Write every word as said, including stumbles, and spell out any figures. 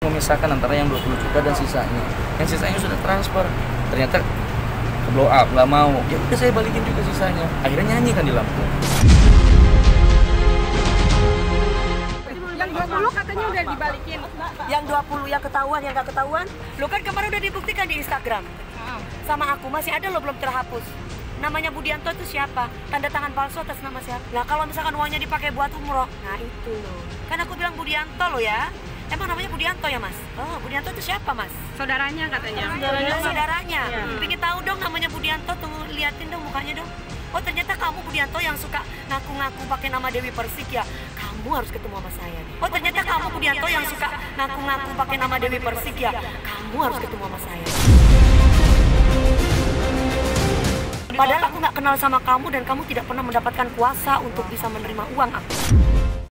Memisahkan antara yang dua puluh juta dan sisanya. Yang sisanya sudah transfer. Ternyata ke blow up, nggak mau. Ya udah saya balikin juga sisanya. Akhirnya nyanyi kan di Lampung. Yang dua puluh katanya udah dibalikin. Yang dua puluh yang ketahuan, yang nggak ketahuan, lo kan kemarin udah dibuktikan di Instagram. Sama aku masih ada lo belum terhapus. Namanya Budianto itu siapa? Tanda tangan palsu atas nama siapa? Nah kalau misalkan uangnya dipakai buat umroh, nah itu loh. Kan aku bilang Budianto lo ya. Emang namanya Budianto ya mas? Oh Budianto itu siapa mas? Saudaranya katanya. Saudaranya. Saudaranya. Ya. Pengen tahu dong namanya Budianto, tunggu liatin dong mukanya dong. Oh ternyata kamu Budianto yang suka ngaku-ngaku pakai nama Dewi Persik ya. Kamu harus ketemu sama saya nih. Oh ternyata kamu Budianto yang suka ngaku-ngaku pakai nama Dewi Persik ya. Kamu harus ketemu sama saya. Padahal aku nggak kenal sama kamu dan kamu tidak pernah mendapatkan kuasa untuk bisa menerima uang aku.